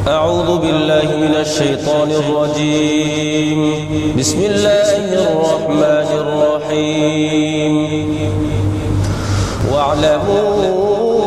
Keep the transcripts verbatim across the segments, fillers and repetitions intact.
أعوذ بالله من الشيطان الرجيم. بسم الله الرحمن الرحيم. واعلموا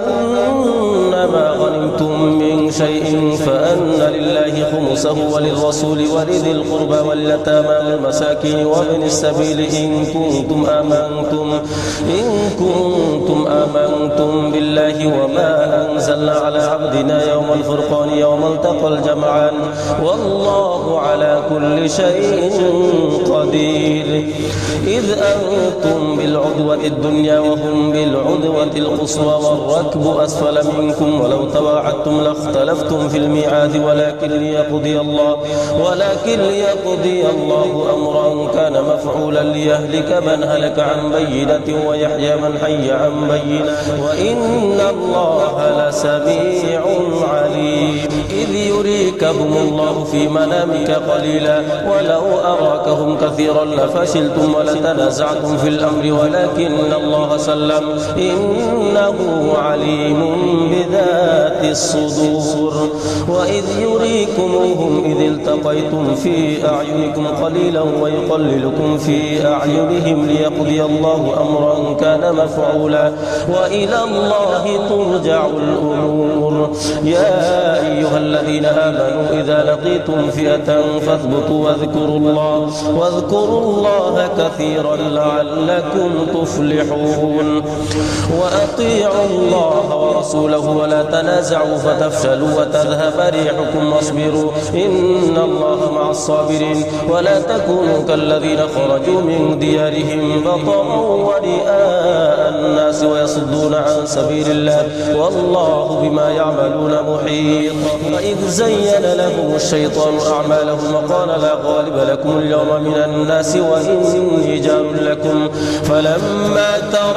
أنما غنمتم من شيء فأن لله خمسه وللرسول ولذي القربى واليتامى والمساكين وابن السبيل إن كنتم آمنتم إن كنتم آمنتم بالله وما أنزلنا على عبدنا يوم الفرقان يوم التقى الجمعان والله على كل شيء قدير. إذ أنتم بالعدوة الدنيا وهم بالعدوة القصوى والركب أسفل منكم ولو تواعدتم لاختلفتم في الميعاد ولكن ليقضي الله ولكن ليقضي الله أمرا كان مفعولا ليهلك من هلك عن بينة ويحيى من حي عن بينة وإن الله لسميع عليم. إذ يريكهم الله في منامك قليلا ولو أراكهم كثيرا لفشلتم ولتنازعتم في الأمر ولكن الله سلم إنه عليم بذات الصدور. وإذ يريكموهم إذ التقيتم في أعينكم قليلا ويقللكم في أعينهم ليقضي الله أمرا كان مفعولا وإلى الله ترجع الأمور. يا أيها الذين آمنوا إذا لقيتم فئة فاثبتوا واذكروا الله واذكروا الله كثيرا لعلكم تفلحون. وأطيعوا الله ورسوله ولا تنازعوا فتفشلوا وتذهب ريحكم واصبروا إن الله مع الصابرين. ولا تكونوا كالذين خرجوا من ديارهم بطرا ورئاء الناس ويصدون عن سبيل الله والله بما يعملون محيط. وإذ زين لهم الشيطان أعمالهم وقال لا غالب لكم اليوم من الناس وإني جار لكم فلما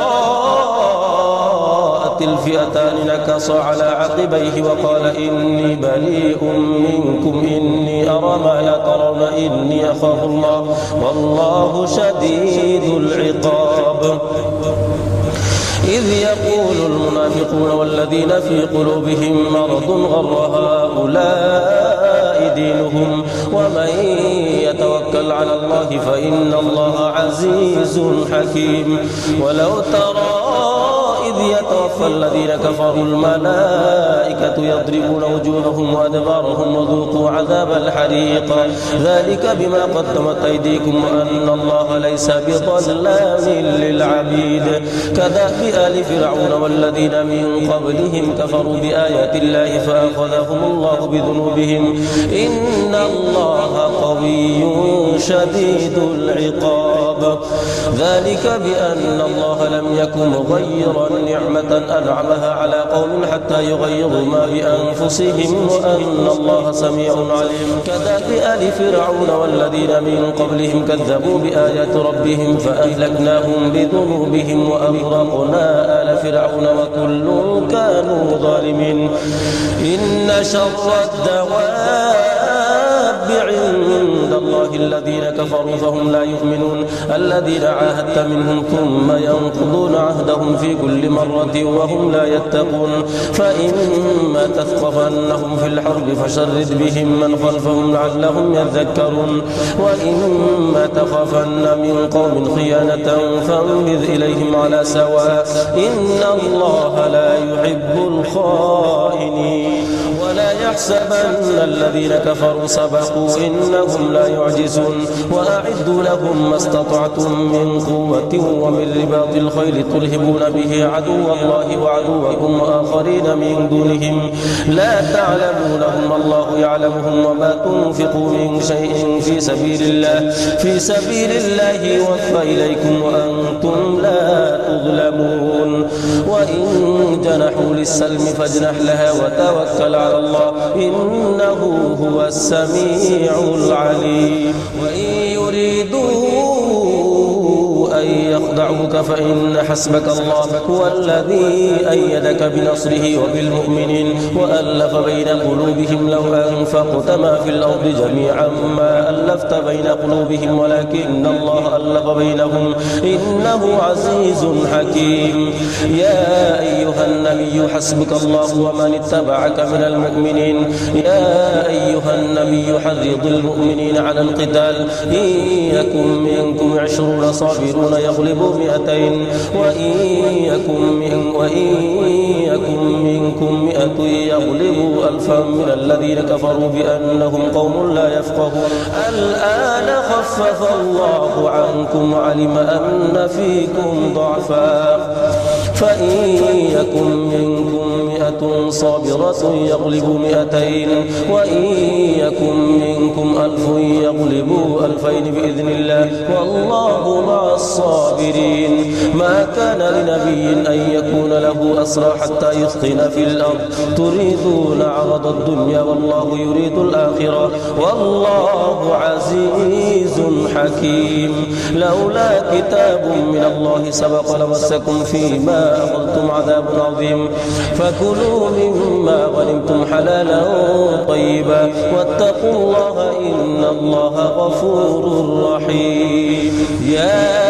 تراءت الفئتان نكص على عقبيه وقال إني بريء منكم إني أرى ما لا ترون إني أخاف الله والله شديد العقاب. إذ يقول المنافقون والذين في قلوبهم مرض غر هؤلاء دينهم ومن يتوكل على الله فإن الله عزيز حكيم. ولو ترى إذ يتوفى الذين كفروا الملائكة يضربون وجوههم وأدبارهم وذوقوا عذاب الحريق ذلك بما قدمت أيديكم وأن الله ليس بظلام للعبيد. كدأب آل فرعون والذين من قبلهم كفروا بآيات الله فأخذهم الله بذنوبهم إن الله قوي شديد العقاب. ذلك بأن الله لم يكن مغيرا نعمة أنعمها على قوم حتى يغيروا ما بأنفسهم وأن الله سميع عليم. كدأب آل فرعون والذين من قبلهم كذبوا بآيات ربهم فأهلكناهم بذنوبهم وأغرقنا آل فرعون وكل كانوا ظالمين. إن شر الدواب عند الله الذين كفروا فهم لا يؤمنون الذين عاهدت منهم ثم ينقضون عهدهم في كل مرة وهم لا يتقون. فإما تثقفنهم في الحرب فشرد بهم من خلفهم لعلهم يذكرون وإما تخافن من قوم خيانة فانبذ إليهم على سواء إن الله لا يحب الخائنين. ولا يحسبن الذين كفروا سبقوا إنهم لا يعجزون. وأعدوا لهم ما استطعتم من قوة ومن رباط الخيل ترهبون به عدو الله وعدوكم وآخرين من دونهم لا تعلمونهم الله يعلمهم وما تنفقوا من شيء في سبيل الله في سبيل الله يوفى إليكم وأنتم لا تظلمون. وإن جنحوا للسلم فاجنح لها وتوكل على الله إنه هو السميع العليم. وإن يريدوا أن يخدعوك فإن حسبك الله هو الذي أيدك بنصره وبالمؤمنين وألف بين قلوبهم لو أنفقت ما في الأرض جميعا ما ألفت بين قلوبهم ولكن الله ألف بينهم إنه عزيز حكيم. يا أيها النبي حسبك الله ومن اتبعك من المؤمنين. يا أيها النبي حرض المؤمنين على القتال إن يكن منكم عشرون صابرون يغلبوا مئتين وإن يكن من وإن يكن منكم مئة يغلبوا ألفا من الذين كفروا بأنهم قوم لا يفقهون. الآن خفف الله عنكم وعلم أن فيكم ضعفا فإن يكن منكم مئة صابرة يغلبوا مئتين وإن يكن منكم ألف يغلبوا ألفين بإذن الله والله مع الصابرين. ما كان لنبي أن يكون له أسرى حتى يثخن في الأرض تريدون عرض الدنيا والله يريد الآخرة والله عزيز حكيم. لولا كتاب من الله سبق لمسكم فيما أخذتم عذاب عظيم فكلوا مما غنمتم حلالا طيبا واتقوا الله إن الله غفور رحيم. يا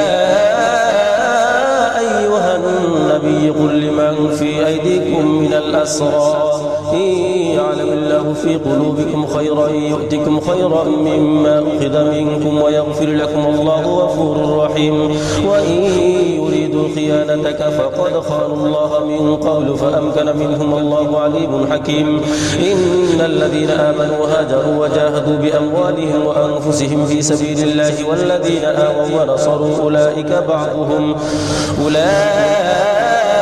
أيها النبي قل لمن في أيديكم من الأسرى إن يعلم الله في قلوبكم خيرا يؤتكم خيرا مما أخذ منكم ويغفر لكم الله غفور رحيم. وإن يريدوا خيانتك فقد خانوا الله من قبل فأمكن منهم الله عليم حكيم. إن الذين آمنوا وهاجروا وجاهدوا بأموالهم وأنفسهم في سبيل الله والذين آووا ونصروا أولئك بعضهم أولئك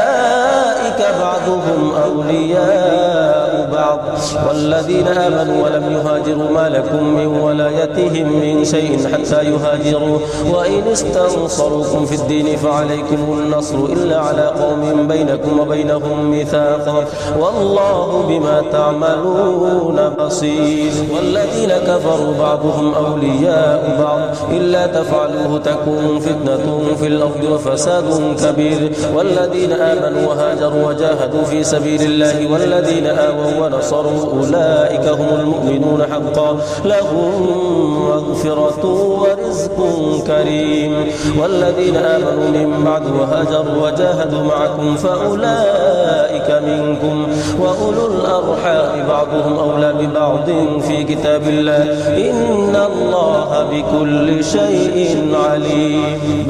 بعضهم أولياء بعض والذين آمنوا ولم يهاجروا ما لكم من ولايتهم من شيء حتى يهاجروا وإن استنصروكم في الدين فعليكم النصر إلا على قوم بينكم وبينهم ميثاق والله بما تعملون بصير. والذين كفروا بعضهم أولياء بعض إلا تفعلوه تكون فتنة في الأرض وفساد كبير. والذين آمنوا وهاجروا وجاهدوا في سبيل الله والذين آووا ونصروا أولئك هم المؤمنون حقا لهم مغفرة ورزق كريم. والذين آمنوا من بعد وهاجروا وجاهدوا معكم فأولئك منكم وأولو الأرحام بعضهم أولى ببعض في كتاب الله إن الله بكل شيء عليم.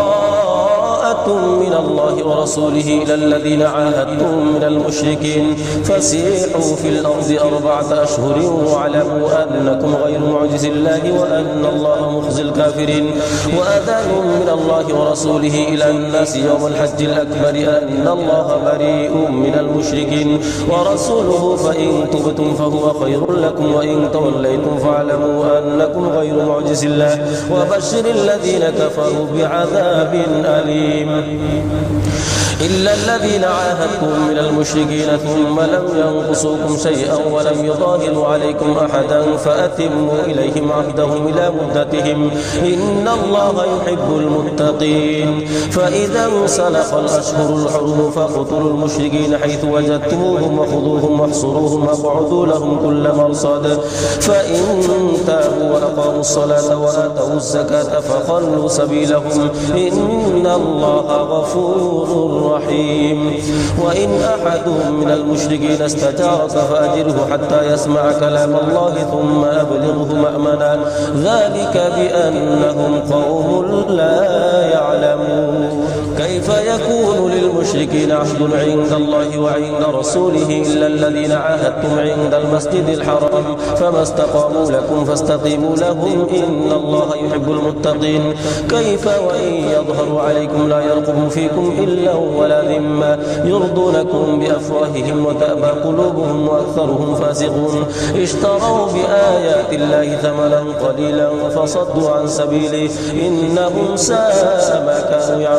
من الله ورسوله إلى الذين عاهدتم من المشركين فسيحوا في الأرض أربعة أشهر واعلموا أنكم غير معجز الله وأن الله مخزي الكافرين. وأذان من الله ورسوله إلى الناس يوم الحج الأكبر أن الله بريء من المشركين ورسوله فإن تبتم فهو خير لكم وإن توليتم فاعلموا أنكم غير معجز الله وبشر الذين كفروا بعذاب أليم. إلا الذين عاهدتم من المشركين ثم لم ينقصوكم شيئا ولم يظاهروا عليكم أحدا فأتموا إليهم عهدهم إلى مدتهم إن الله يحب المتقين. فإذا انسلخ الأشهر الحرم فاقتلوا المشركين حيث وجدتموهم وخذوهم واحصروهم واقعدوا لهم كل مرصد فإن تابوا وأقاموا الصلاة وآتوا الزكاة فخلوا سبيلهم إن الله غفور رحيم. وإن أحد من المشركين استجارك فأجره حتى يسمع كلام الله ثم أبلغه مأمنا ذلك بأنهم قوم لا يعلمون. كيف يكون للمشركين عهد عند الله وعند رسوله إلا الذين عاهدتم عند المسجد الحرام فما استقاموا لكم فاستقيموا لهم إن الله يحب المتقين. كيف وإن يظهروا عليكم لا يرقبوا فيكم إلا ولا ذمة يرضونكم بأفواههم وتأبى قلوبهم وأكثرهم فاسقون. اشتروا بآيات الله ثمنا قليلا فصدوا عن سبيله إنهم ساء ما كانوا يعملون.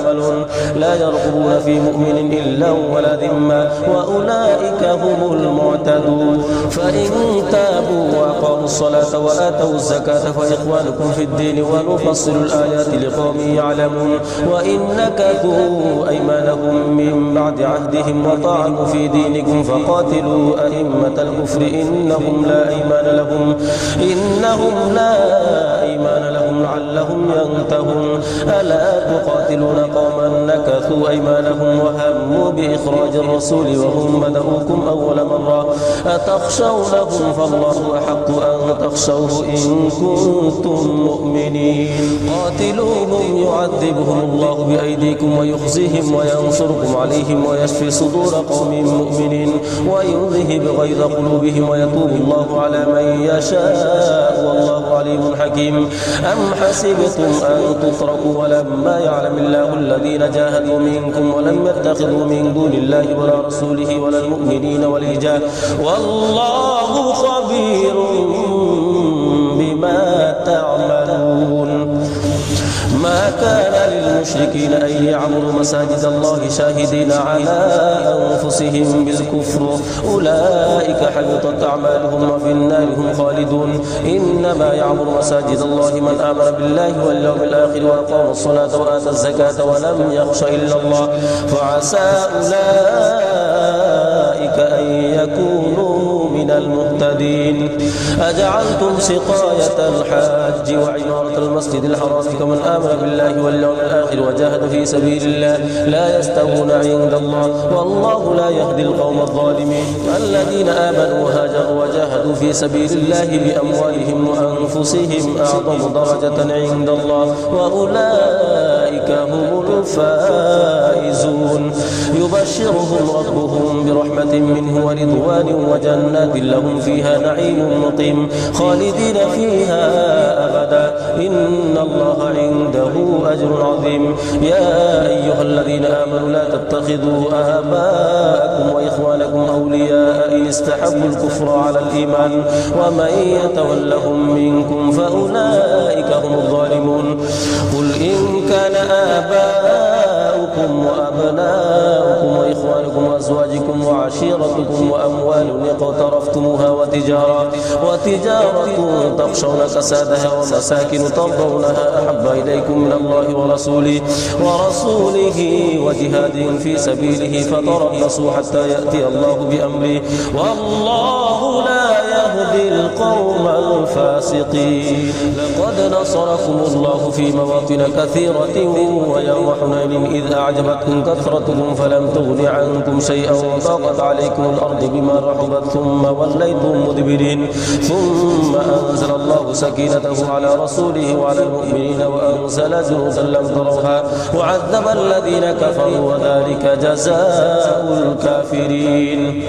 لا يرقبون في مؤمن إلا ولا ذمة وأولئك هم المعتدون فإن تابوا وأقاموا الصلاة وآتوا الزكاة فإخوانكم في الدين ونفصل الآيات لقوم يعلمون وإن نكثوا أيمانهم من بعد عهدهم وطعنوا في دينكم فقاتلوا أئمة الكفر إنهم لا أيمان لهم إنهم لا أيمان لهم لعلهم ينتهون ألا تقاتلون قوما نكثوا أيمانهم وهموا بإخراج الرسول وهم بدؤوكم أول مرة أتخشونهم فالله أحق أن تخشوه إن كنتم مؤمنين قاتلوهم يعذبهم الله بأيديكم ويخزيهم وينصركم عليهم ويشفي صدور قوم مؤمنين ويذهب غيظ قلوبهم ويتوب الله على من يشاء والله عليم حكيم أم حسبتم أن تتركوا ولما يعلم الله الذين جاهدوا منكم ولم يتخذوا من دون الله ولا رسوله ولا المؤمنين وليجا والله خبير بما تعملون ما كان للمشركين أن يعمروا مساجد الله شاهدين على أنفسهم بالكفر أولئك حبطت أعمالهم وفي النار هم خالدون إنما يعمر مساجد الله من آمن بالله واليوم الآخر وأقام الصلاة وآتى الزكاة ولم يخش إلا الله فعسى أولئك أن يكونوا من المهتدين أجعلتم سقاية الحاج وعمارة المسجد الحرام كمن آمن بالله واليوم الآخر وجاهد في سبيل الله لا يستوون عند الله والله لا يهدي القوم الظالمين الذين آمنوا وهاجروا وجاهدوا في سبيل الله بأموالهم وأنفسهم أعظم درجة عند الله وأولئك هم الفائزون يبشرهم ربهم برحمة منه ورضوان وجنات لهم فيها نعيم مقيم خالدين فيها أبدا إن الله عنده أجر عظيم يا أيها الذين آمنوا لا تتخذوا آباءكم وإخوانكم أولياء إن استحبوا الكفر على الإيمان ومن يتولهم منكم فأولئك هم الظالمون قل إن كان آباؤكم وأبناؤكم وإخوانكم وأزواجكم وعشيرتكم وأموال اقترفتموها وتجارة وتجارة تخشون كسادها ومساكن ترضونها أحب إليكم من الله ورسوله ورسوله وجهاد في سبيله فتربصوا حتى يأتي الله بأمره والله لا يهدي القوم الفاسقين لقد نصركم الله في مواطن كثيرة ويوم حنين إذ أعجبتكم كثرتكم فلم تغن عنكم شيئا وضاقت عليكم الأرض بما رحبت ثم وليتم مدبرين ثم أنزل الله سكينته على رسوله وعلى المؤمنين وأنزل جنودا لم تروها وعذب الذين كفروا وذلك جزاء الكافرين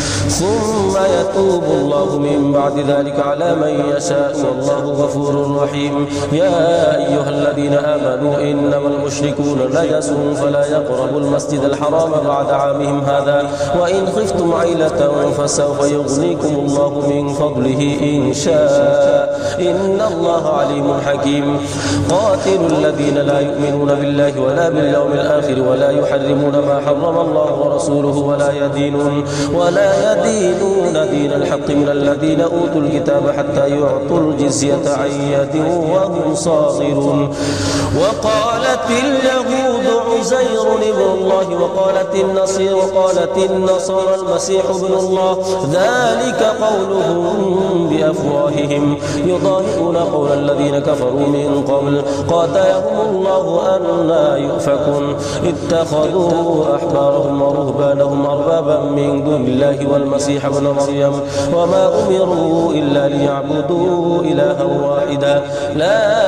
ثم يتوب الله من بعد ذلك على من يشاء والله غفور رحيم يا أيها الذين آمنوا إنما المشركون نجس فلا يقربوا المسجد الحرام بعد عامهم هذا وإن خفتم عيلة فسوف يغنيكم الله من فضله إن شاء إن الله عليم حكيم قاتلوا الذين لا يؤمنون بالله ولا باليوم الآخر ولا يحرمون ما حرم الله ورسوله ولا يدينون ولا يدينون دين الحق من الذين أوتوا الكتاب حتى يعطوا الجزية عن يد وهم صاغرون وقالت اليهود عزير ابن الله وقالت النصير وقالت النصارى المسيح ابن الله ذلك قولهم بأفواههم يضاهئون قول الذين كفروا من قبل قاتلهم الله أنى يؤفكون اتخذوا أحبارهم ورهبانهم أربابا من دون الله والمسيح ابن مريم وما أمروا إلا ليعبدوا إلها واحدا لا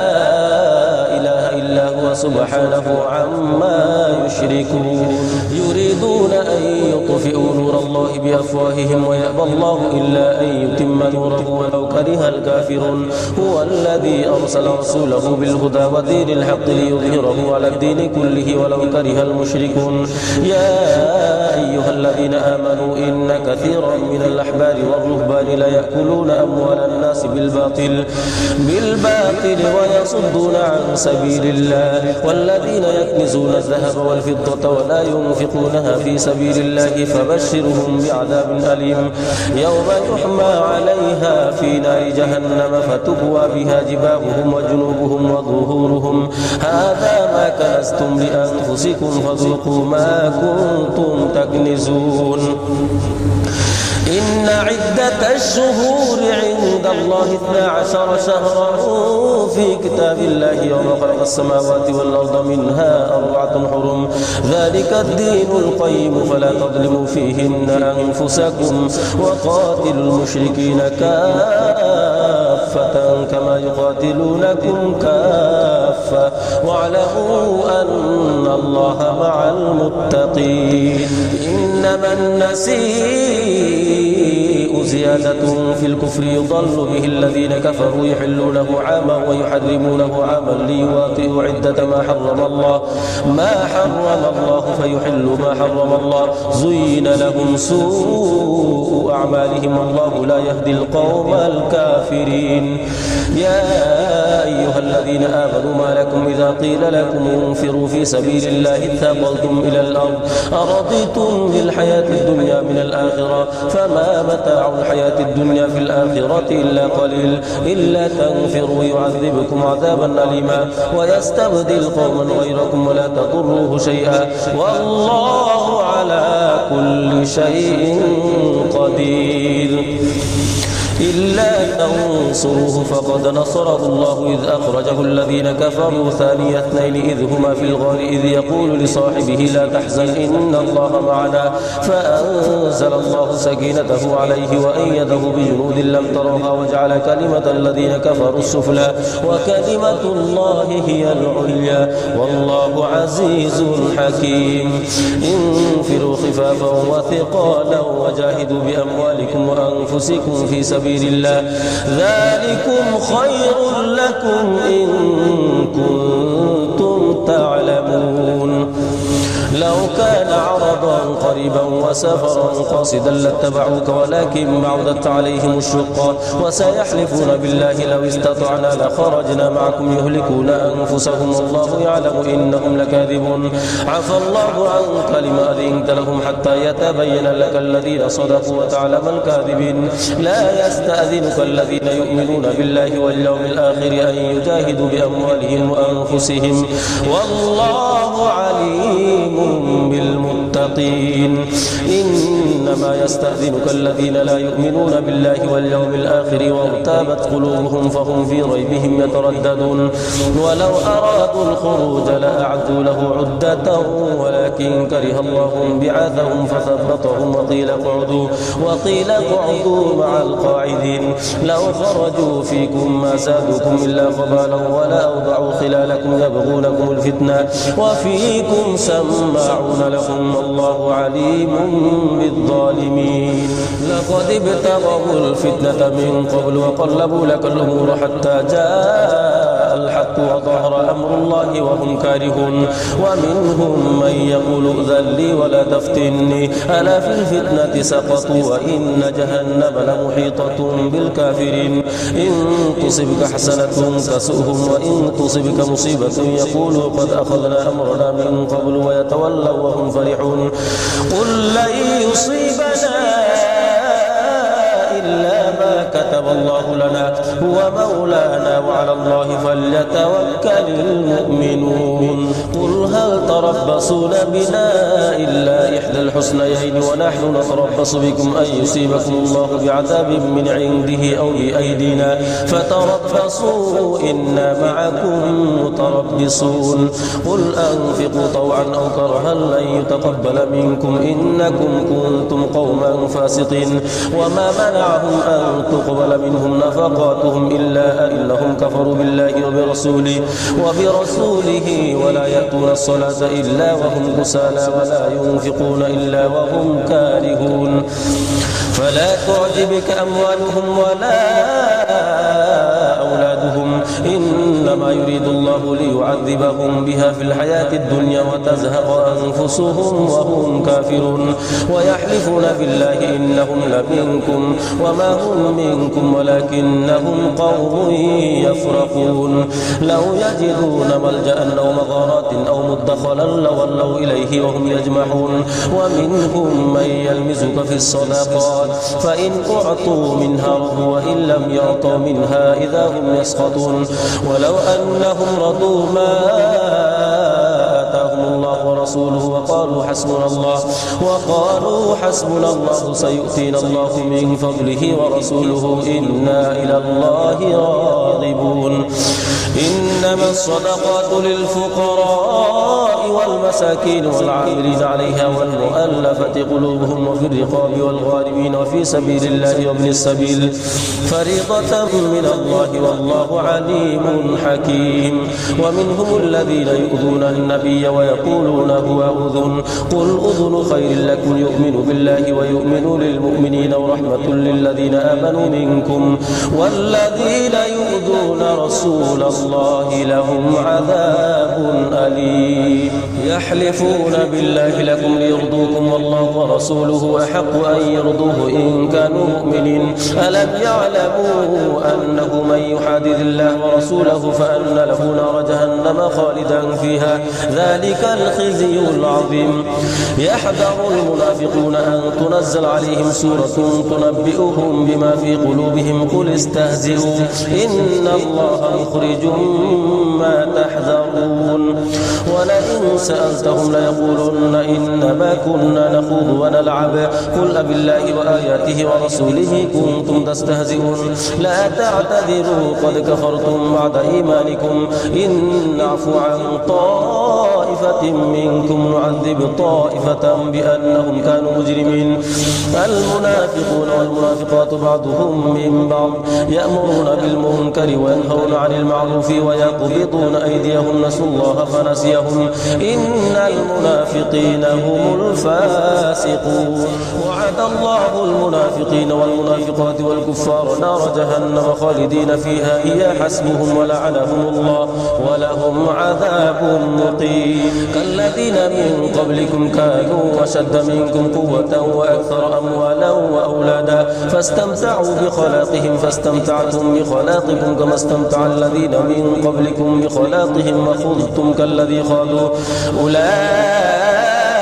إله إلا هو سبحانه عما يشركون يريدون أن يطفئوا نور الله بأفواههم ويأبى الله إلا أن يتم نوره ولو كره الكافرون هو الذي أرسل رسوله بالهدى ودين الحق ليظهره على الدين كله ولو كره المشركون يا أيها الذين آمنوا إن كثيرا من الأحبار والرهبان ليأكلون أموال الناس بالباطل بالباطل ويصدون عن سبيل الله الله والذين يكنزون الذهب والفضة ولا ينفقونها في سبيل الله فبشرهم بعذاب أليم يوم يحمى عليها في نار جهنم فتكوى بها جباههم وجنوبهم وظهورهم هذا ما كنزتم لأنفسكم فذوقوا ما كنتم تكنزون إن عدة الشهور عند الله اثنا عشر شهرا في كتاب الله يوم خلق السماوات والأرض منها أربعة حرم ذلك الدين القيم فلا تظلموا فيهن أنفسكم وقاتلوا المشركين كافة كما يقاتلونكم كافة واعلموا أن الله مع المتقين إنما النسيء زيادة في الكفر يضل به الذين كفروا يحلونه عاما ويحرمونه عاما ليواطئوا عدة ما حرم الله ما حرم الله فيحل ما حرم الله زين لهم سوء أعمالهم والله لا يهدي القوم الكافرين يا أيها الذين آمنوا ما لكم إذا قيل لكم انفروا في سبيل الله اثاقلتم إلى الأرض أرضيتم بالحياة الدنيا من الآخرة فما متاع الحياة الدنيا في الآخرة إلا قليل إلا تنفروا يعذبكم عذابا أليما ويستبدل قوما غيركم ولا تضروه شيئا والله على كل شيء قدير إلا تنصروه فقد نصره الله إذ أخرجه الذين كفروا ثاني اثنين إذ هما في الغار إذ يقول لصاحبه لا تحزن إن الله معنا فأنزل الله سكينته عليه وأيده بجنود لم تروها وجعل كلمة الذين كفروا السفلى وكلمة الله هي العليا والله عزيز حكيم انفروا خفافا وثقالا وجاهدوا بأموالكم وأنفسكم في سبيل الله ذلكم خير لكم إن كنتم تعلمون لو كان عرضا قريبا وسفرا قاصدا لاتبعوك ولكن بعدت عليهم الشقة وسيحلفون بالله لو استطعنا لخرجنا معكم يهلكون أنفسهم والله يعلم إنهم لكاذبون عفى الله عنك لما أذنت لهم حتى يتبين لك الذين صدقوا وتعلم الكاذبين لا يستأذنك الذين يؤمنون بالله واليوم الآخر أن يجاهدوا بأموالهم وأنفسهم والله عليم بالمتقين إنما يستأذنك الذين لا يؤمنون بالله واليوم الآخر وارتابت قلوبهم فهم في ريبهم يترددون ولو أرادوا الخروج لأعدوا له عدة ولكن كره الله بعاثهم فثبطهم وقيل اقعدوا وقيل اقعدوا مع القاعدين لو خرجوا فيكم ما زادوكم إلا خبالا ولا أوضعوا خلالكم يبغونكم الفتنة وفيكم سماعون لهم والله عليم بالظالمين لقد ابتغوا الفتنة من قبل وقلبوا لك الأمور حتى جاء الحق وظهر أمر الله وهم كارهون ومنهم من يقول ائذن لي ولا تفتني ألا في الفتنة سقطوا وإن جهنم لمحيطة بالكافرين إن تصبك حسنة تسؤهم وإن تصبك مصيبة يقولوا قد أخذنا أمرنا من قبل ويتولوا وهم فرحون قل لن يصيبنا إلا ما كتب الله لنا هو مولانا وعلى الله فليتوكل المؤمنون قل هل تربصون بنا إلا إحدى الحسنيين ونحن نتربص بكم أن يصيبكم الله بعذاب من عنده أو بأيدينا فتربصوا إنا معكم متربصون قل أنفقوا طوعا أو كرها لن يتقبل منكم إنكم كنتم قوما فاسقين وما منعهم أن تقبل منهم نفقاتهم إلا أنهم كفروا بالله وبرسوله وبرسوله ولا يأتون الصلاة إلا وهم كسالى ولا ينفقون إلا وهم كارهون فلا تعجبك أموالهم ولا أولادهم إنما يريد الله الله ليعذبهم بها في الحياة الدنيا وتزهق أنفسهم وهم كافرون ويحلفون بالله إنهم لمنكم وما هم منكم ولكنهم قوم يفرقون لو يجدون ملجأ أو مغارات أو مدخلا لولوا إليه وهم يجمحون ومنهم من يلمزك في الصدقات فإن أعطوا منها رضوا وإن لم يعطوا منها إذا هم يسخطون ولو أنهم رضوا ما آتاهم الله ورسوله وقالوا حسبنا الله وقالوا حسبنا الله سيؤتينا الله من فضله ورسوله إنا إلى الله راغبون إنما الصدقات للفقراء والمساكين والعاملين عليها والمؤلفة قلوبهم وفي الرقاب والغارمين وفي سبيل الله وابن السبيل فريضة من الله والله عليم حكيم ومنهم الذين يؤذون النبي ويقولون هو أذن قل أذن خير لكم يؤمن بالله ويؤمن للمؤمنين ورحمة للذين آمنوا منكم والذين يؤذون رسول الله لهم عذاب أليم يحلفون بالله لكم ليرضوكم والله ورسوله أحق أن يرضوه إن كانوا مؤمنين ألم يعلموا أنه من يحادث الله ورسوله فأن له نار جهنم خالدا فيها ذلك الخزي العظيم يحذر المنافقون أن تنزل عليهم سورة تنبئهم بما في قلوبهم قل استهزئوا إن الله مخرج ما تحذرون ولئن سألتهم ليقولن إنما كنا نخوض ونلعب قل أبالله وآياته ورسوله كنتم تستهزئون لا تعتذروا قد كفرتم بعد إيمانكم إن نعفو عن طائفة منكم نعذب طائفة بأنهم كانوا مجرمين المنافقون والمنافقات بعضهم من بعض يأمرون بالمنكر وينهون عن المعروف ويقبضون أيديهم نسوا الله فنسيهم إن المنافقين هم الفاسقون وعد الله المنافقين والمنافقات والكفار نار جهنم خالدين فيها هي حسبهم ولعنهم الله ولهم عذاب مقيم كالذين من قبلكم كانوا أشد منكم قوة وأكثر أموالا وأولادا فاستمتعوا بخلاقهم فاستمتعتم بخلاقكم كما استمتع الذين من قبلكم بخلاقهم وخذتم كالذي خاضوا أولئك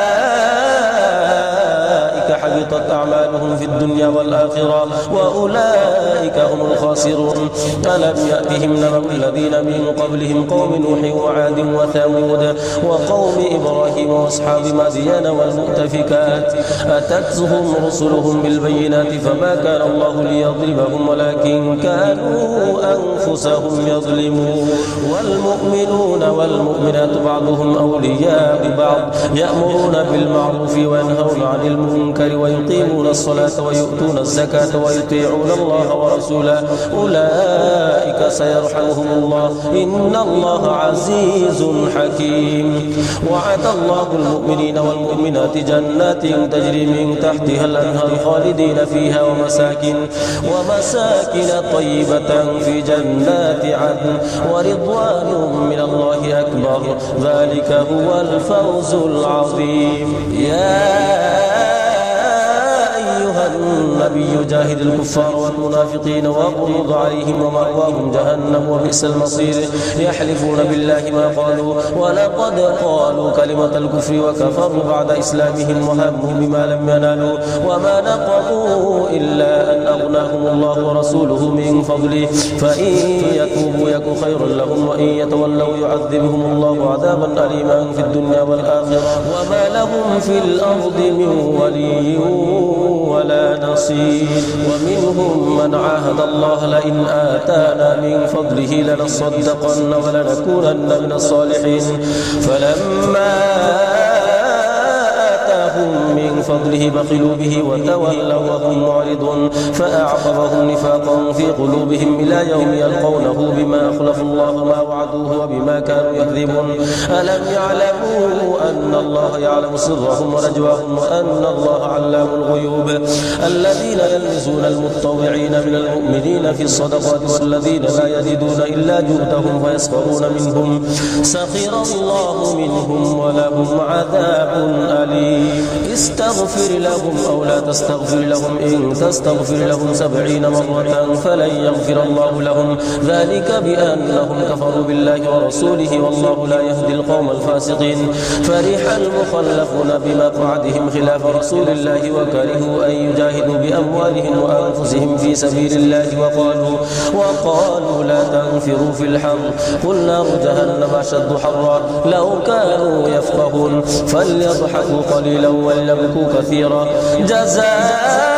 حبطت أعمالهم في الدنيا والآخرة وأولئك هم الخاسرون ألم يأتهم نبأ الذين من قبلهم قوم نوح وعاد وثمود وقوم إبراهيم وأصحاب مدين والمؤتفكات أتتهم رسلهم بالبينات فما كان الله ليظلمهم ولكن كانوا أنفسهم يظلمون والمؤمنون والمؤمنات بعضهم أولياء بعض يأمرون بالمعروف وينهون عن المنكر ويقيمون الصلاة ويؤتون الزكاة ويطيعون الله ورسوله أولئك سيرحمهم الله إن الله عزيز حكيم وعد الله المؤمنين والمؤمنات جنات تجري من تحتها الأنهار خالدين فيها ومساكن ومساكن طيبة في جنات عدن ورضوان من الله أكبر ذلك هو الفوز العظيم يا النبي جاهد الكفار والمنافقين واغلظ عليهم ومأواهم جهنم وبئس المصير يحلفون بالله ما قالوا ولقد قالوا كلمة الكفر وكفروا بعد إسلامهم وهموا بما لم ينالوا وما نقموا إلا أن أغناهم الله ورسوله من فضله فإن يتوبوا يك خيرا لهم وإن يتولوا يعذبهم الله عذابا أليما في الدنيا والآخرة وما لهم في الأرض من ولي ولا نصير ومنهم من عاهد الله لئن آتانا من فضله لنصدقن ولنكونن من الصالحين فلما آتاهم آتاهم من فضله بخلوا به وتولوا وهم معرضون فأعقبهم نفاقا في قلوبهم إلى يوم يلقونه بما أخلفوا الله ما وعدوه وبما كانوا يكذبون ألم يعلموا أن الله يعلم سرهم ونجواهم وأن الله علام الغيوب الذين يلمزون المتطوعين من المؤمنين في الصدقات والذين لا يجدون إلا جهدهم فيسخرون منهم سخر الله منهم ولهم عذاب أليم استغفر لهم أو لا تستغفر لهم إن تستغفر لهم سبعين مرة فلن يغفر الله لهم ذلك بأنهم كفروا بالله ورسوله والله لا يهدي القوم الفاسقين فرح المخلفون بمقعدهم خلاف رسول الله وكرهوا أن يجاهدوا بأموالهم وأنفسهم في سبيل الله وقالوا وقالوا لا تنفروا في الحر قل نار جهنم أشد حرا لو كانوا يفقهون فليضحكوا قليلا وليبكوا كثيرا جزاء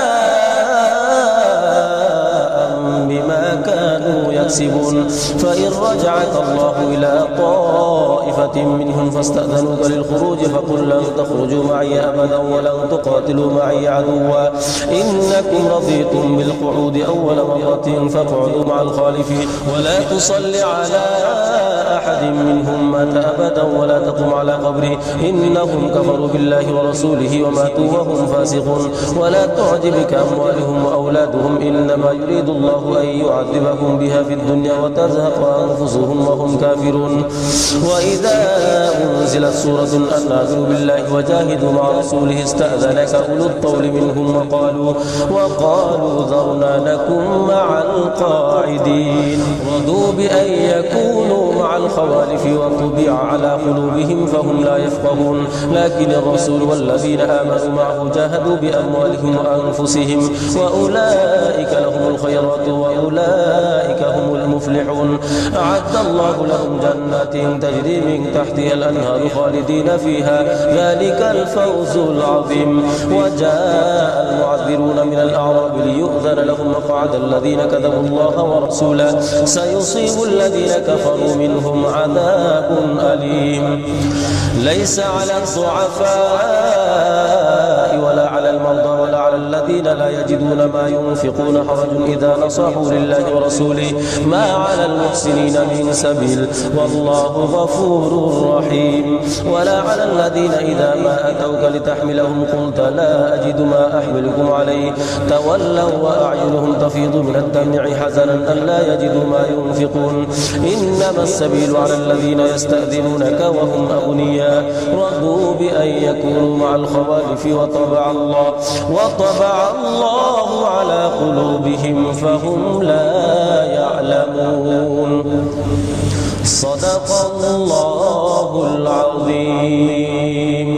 بما كانوا يكسبون فإن رجعك الله إلى طائفة منهم فاستأذنوك للخروج فقل لن تخرجوا معي أبدا ولن تقاتلوا معي عدوا إنكم رضيتم بالقعود أول مرة فاقعدوا مع الخالفين ولا تصل على أحد منهم مات أبدا ولا تقم على قبره إنهم كفروا بالله ورسوله وماتوا وهم فاسقون ولا تعجبك أموالهم وأولادهم إنما يريد الله أن يعذبهم بها في الدنيا وتزهق أنفسهم وهم كافرون وإذا أنزلت سورة أن آمنوا بالله وجاهدوا مع رسوله استأذنك أولو الطول منهم وقالوا وقالوا ذرنا نكن مع القاعدين رضوا بأن يكونوا مع الخوالف وطبع على قلوبهم فهم لا يفقهون لكن الرسول والذين آمنوا معه جاهدوا بأموالهم وأنفسهم وأولئك لهم الخيرات وأولئك هم المفلحون أعد الله لهم جنات تجري من تحتها الأنهار خالدين فيها ذلك الفوز العظيم وجاء المعذرون من الأعراب ليؤذن لهم مقعد الذين كذبوا الله ورسوله سيصيب الذين كفروا منهم عذاب أليم ليس على الضعفاء ولا على المرضى ولا على الذين لا يجدون ما ينفقون حرج إذا نصحوا لله ورسوله ما على المحسنين من سبيل والله غفور رحيم ولا على الذين إذا ما أتوك لتحملهم قلت لا أجد ما أحملكم عليه تولوا وأعينهم تفيض من الدمع حزنا ألا يجدوا ما ينفقون إنما السبيل على الذين يستأذنونك وهم أغنياء رضوا بأن يكونوا مع الخوالف وطبع الله وطبع الله على قلوبهم فهم لا يعلمون صدق الله العظيم.